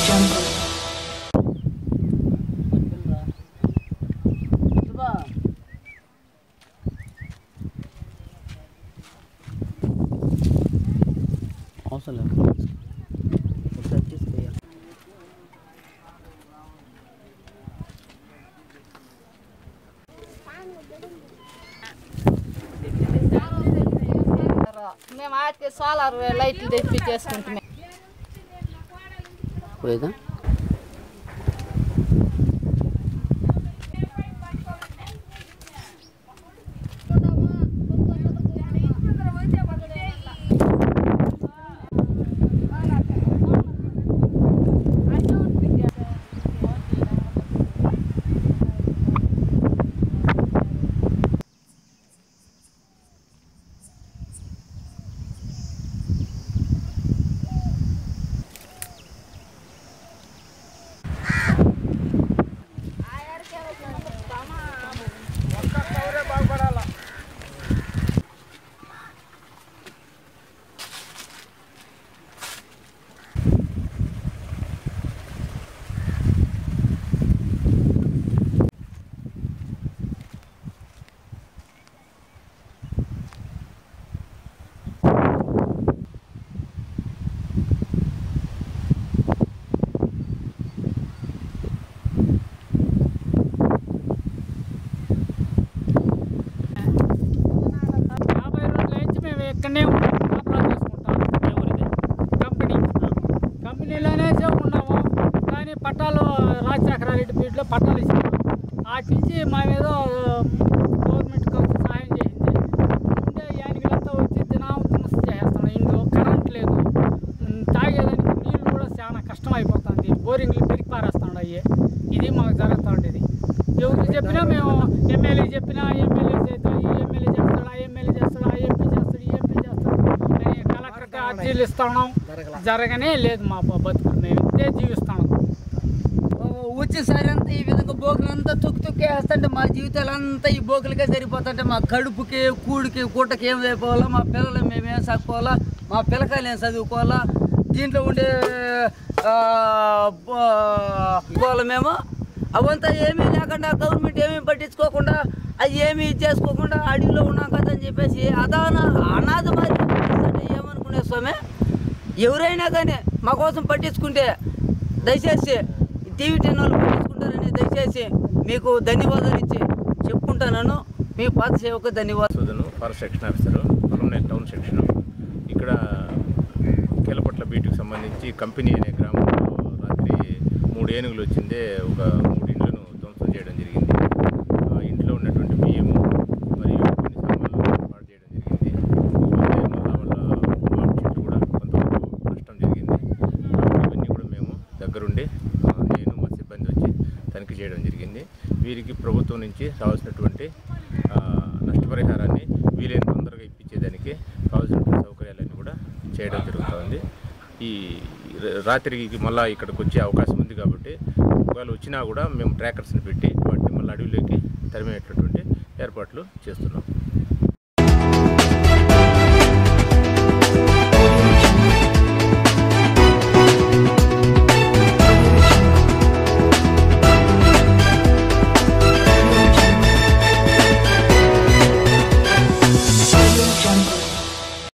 మేము ఆటికి సోలార్ లైట్లు తెప్పించేసుకుంటున్నాం. కంపెనీలోనే ఉన్నాము కానీ పట్టాలు రాజశేఖరారెడ్డి పీరియడ్లో పట్టాలు ఇచ్చాము. వాటి నుంచి మా మీద గవర్నమెంట్ కొంచెం సహాయం చేసింది. ఉండే యానికలంతా వచ్చి దినం తుమస్ చేస్తున్నాం. ఇంట్లో కరెంట్ లేదు, తాగేదానికి నీళ్ళు కూడా చాలా కష్టం అయిపోతుంది. బోరింగ్లు పెరిగి పారేస్తున్నాడు. అయ్యే ఇది మాకు జరుగుతూ ఉండేది. ఎవరికి చెప్పినా మేము ఎమ్మెల్యే చెప్పినా ఎమ్మెల్యే చేస్తాడు, ఈ ఎమ్మెల్యే చేస్తాడు, ఆ ఎమ్మెల్యే చేస్తాడు, ఆ ఎంపీ చేస్తాడు, ఈ ఎంపీ చేస్తాడు అని కలెక్టర్కి అర్జీలు ఇస్తున్నాం. జరగనే లేదు మా బతుకులు. మేము ఇంతే జీవిస్తాం. వచ్చేసారి అంతా ఈ విధంగా బోకులంతా తొక్కేస్తుంటే మా జీవితాలంతా ఈ బోకులకే సరిపోతుంటే మా కడుపుకి కూడికి కూటకి ఏం అయిపోవాలా, మా పిల్లలు మేమేం సాక్కోవాలా, మా పిల్లకాయలు ఏం చదువుకోవాలా, దీంట్లో ఉండే మేము అవంతా ఏమీ లేకుండా గవర్నమెంట్ ఏమీ పట్టించుకోకుండా అది ఏమీ చేసుకోకుండా అడవిలో ఉన్నాం కదా అని చెప్పేసి అనాథ మరి ఏమనుకునే స్వామి. ఎవరైనా కానీ మా కోసం పట్టించుకుంటే దయచేసి టీవీ 10 వాళ్ళు పట్టించుకుంటారని దయచేసి మీకు ధన్యవాదాలు ఇచ్చి చెప్పుకుంటాను. మీ పాత సేవకు ధన్యవాదాలు. Forest section officer Palamaner town section. ఇక్కడ కేలపట్ల బీటుకు సంబంధించి కంపెనీ అనే గ్రామంలో రాత్రి 3 ఏనుగులు వచ్చిందే ఒక 3 ఇండ్లను ధ్వంసం చేయడం జరిగింది. ఇంట్లో ఉన్నటువంటి బియ్యము మరియు కొన్ని సామాన్లు పాడు చేయడం జరిగింది. వాళ్ళ చెట్లు కూడా కొంతవరకు నష్టం జరిగింది. ఇవన్నీ కూడా మేము దగ్గరుండి నేను మా సిబ్బంది వచ్చి తనిఖీ చేయడం జరిగింది. వీరికి ప్రభుత్వం నుంచి రావాల్సినటువంటి నష్టపరిహారాన్ని వీలైన తొందరగా ఇప్పించేదానికి కావాల్సినటువంటి సౌకర్యాలన్నీ కూడా చేయడం జరుగుతుంది. ఈ రాత్రికి మళ్ళీ ఇక్కడికి వచ్చే అవకాశం ఉంది కాబట్టి ఒకవేళ వచ్చినా కూడా మేము ట్రాకర్స్ని పెట్టి వాటిని మళ్ళీ అడవిలోకి తరిమేటటువంటి ఏర్పాట్లు చేస్తున్నాం.